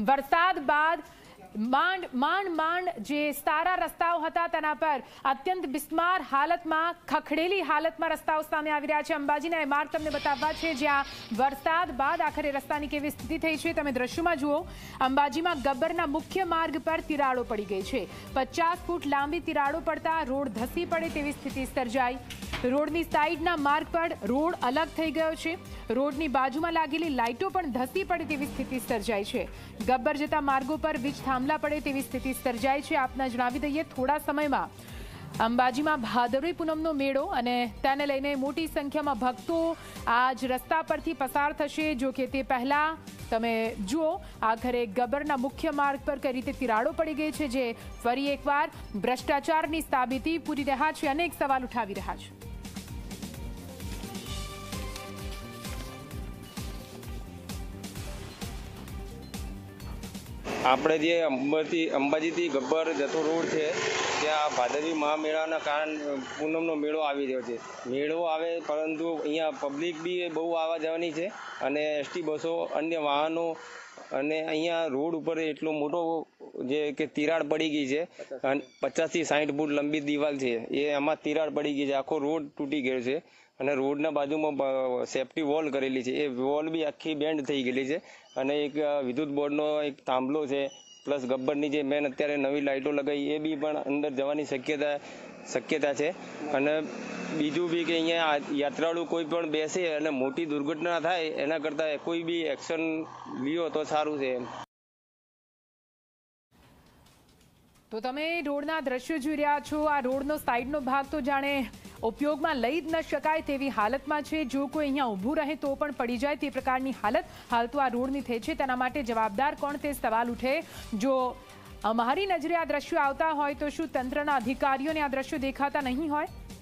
વરસાદ બાદ માંડ જે સારા રસ્તાઓ હતા તેના પર અત્યંત બિસ્માર હાલતમાં, ખખડેલી હાલતમાં રસ્તાઓ સામે આવી રહ્યા છે। અંબાજીના એ માર્ગ તમને બતાવવા છે જ્યાં વરસાદ બાદ આખરે રસ્તાની કેવી સ્થિતિ થઈ છે। તમે દ્રશ્યોમાં જુઓ, અંબાજીમાં ગબ્બરના મુખ્ય માર્ગ પર તિરાડો પડી ગઈ છે। 50 ફૂટ લાંબી તિરાડો પડતા રોડ ધસી પડે તેવી સ્થિતિ સર્જાઈ। રોડની સાઈડના માર્ગ પર રોડ અલગ થઈ ગયો છે। રોડની બાજુમાં લાગેલી લાઇટો પણ ધસી પડે તેવી સ્થિતિ સર્જાઈ છે। ગબ્બર જતા માર્ગો પર વીજ થાંભલા પડે તેવી સ્થિતિ સર્જાઈ છે। આપને જણાવી દઈએ, થોડા સમયમાં અંબાજીમાં ભાદરવી પૂનમનો મેળો અને તેને લઈને મોટી સંખ્યામાં ભક્તો આજ રસ્તા પરથી પસાર થશે। જો કે તે પહેલા તમે જુઓ, આખરે ગબ્બરના મુખ્ય માર્ગ પર કઈ રીતે તિરાડો પડી ગઈ છે, જે ફરી એકવાર ભ્રષ્ટાચારની સાબિતી પૂરી રહ્યા છે, અનેક સવાલ ઉઠાવી રહ્યા છે। આપણે જે અંબાજીથી ગબ્બર જતો રોડ છે ત્યાં ભાદરવી મહામેળાના કારણે પૂનમનો મેળો આવી રહ્યો છે। મેળો આવે પરંતુ અહીંયા પબ્લિક બી બહુ આવવા જવાની છે અને એસટી બસો, અન્ય વાહનો, અને અહીંયા રોડ ઉપર એટલો મોટો જે કે તિરાડ પડી ગઈ છે। 50 થી 60 ફૂટ લંબી દિવાલ છે, એ એમાં તિરાડ પડી ગઈ છે, આખો રોડ તૂટી ગયો છે અને રોડના બાજુમાં સેફટી વોલ કરેલી છે, એ વોલ બી આખી બેન્ડ થઈ ગયેલી છે અને એક વિદ્યુત બોર્ડનો એક થાંભલો છે, પ્લસ ગબ્બરની જે મેન અત્યારે નવી લાઇટો લગાવી એ બી પણ અંદર જવાની શક્યતા છે। અને બીજું બી કે અહીંયા યાત્રાળુ કોઈ પણ બેસે અને મોટી દુર્ઘટના થાય એના કરતાં કોઈ બી એક્શન લ્યો તો સારું છે। તો તમે રોડના દ્રશ્યો જોઈ રહ્યા છો। આ રોડનો સાઈડનો ભાગ તો જાણે ઉપયોગમાં લઈ જ ન શકાય તેવી હાલતમાં છે। જો કોઈ અહીંયા ઊભું રહે તો પણ પડી જાય તે પ્રકારની હાલત હાલ તો આ રોડની થઈ છે। તેના માટે જવાબદાર કોણ તે સવાલ ઉઠે। જો અમારી નજરે આ દ્રશ્યો આવતા હોય તો શું તંત્રના અધિકારીઓને આ દ્રશ્યો દેખાતા નહીં હોય?